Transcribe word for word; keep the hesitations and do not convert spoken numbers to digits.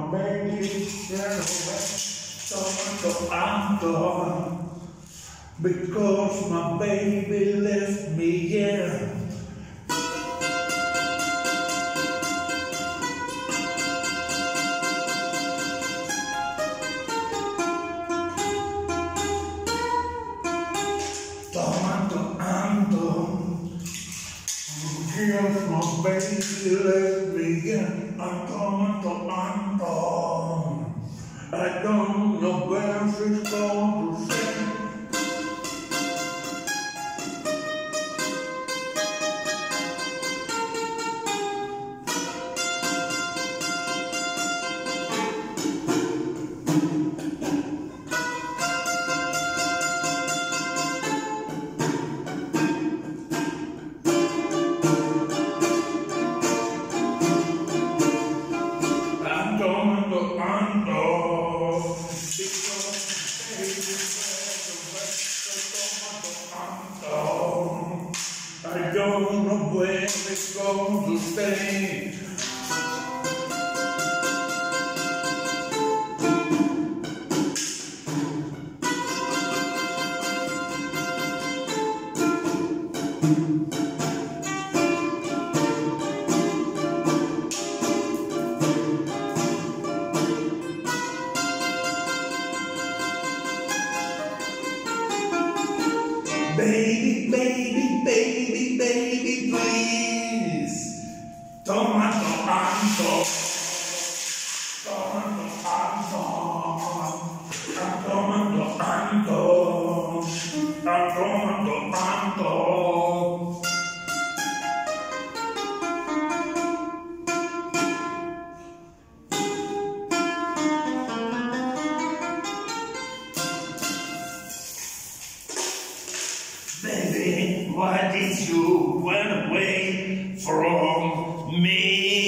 my baby, get away. Tomato, I'm gone. Because my baby left me, yeah. Tomato, I'm gone. Because my baby left me, yeah. I'm tomato, I'm gone. I don't know where she's going to stay. I don't know where it's going to stay. Baby, baby, baby, baby, please. Tomato, I'm gone. Tomato, I'm gone. Tomato, I'm gone. Tomato, I'm gone. Baby, why did you run away from me?